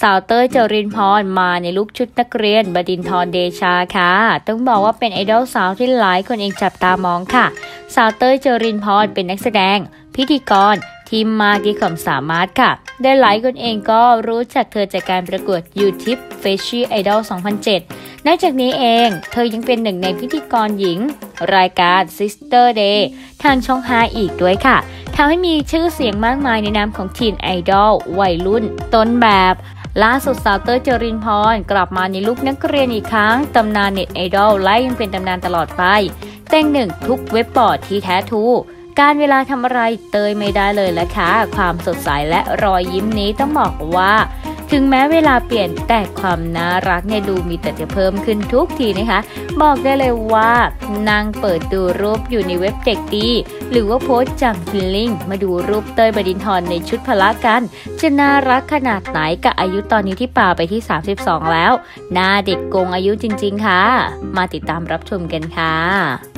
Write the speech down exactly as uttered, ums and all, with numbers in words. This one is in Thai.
สาวเต้ยจรินพรมาในลุคชุดนักเรียนบดินทร์เดชาค่ะต้องบอกว่าเป็นไอดอลสาวที่หลายคนเองจับตามองค่ะสาวเต้ยจรินพรเป็นนักแสดงพิธีกรที่มากที่ความสามารถค่ะได้หลายคนเองก็รู้จักเธอจากการประกวด YouTube Freshie Idol สองพันเจ็ด นอกจากนี้เองเธอยังเป็นหนึ่งในพิธีกรหญิงรายการ Sister Day ทางช่องห้าอีกด้วยค่ะทำให้มีชื่อเสียงมากมายในนามของทีนไอดอลวัยรุ่นต้นแบบล่าสุดสาวเต้ยจรินพรกลับมาในลุคนักเรียนอีกครั้งตำนานเน็ตไอดอลและยังเป็นตำนานตลอดไปเต้งหนึ่งทุกเว็บบอร์ดที่แท้ทูการเวลาทำอะไรเตยไม่ได้เลยละค่ะความสดใสและรอยยิ้มนี้ต้องบอกว่าถึงแม้เวลาเปลี่ยนแต่ความน่ารักเนี่ยดูมีแต่จะเพิ่มขึ้นทุกทีนะคะบอกได้เลยว่านางเปิดดูรูปอยู่ในเว็บเด็กดีหรือว่าโพสต์จังฟิลลิ่งมาดูรูปเต้ยบดินทร์ในชุดพละกันจะน่ารักขนาดไหนกับอายุตอนนี้ที่ป่าไปที่สามสิบสองแล้วหน้าเด็กโกงอายุจริงๆค่ะมาติดตามรับชมกันค่ะ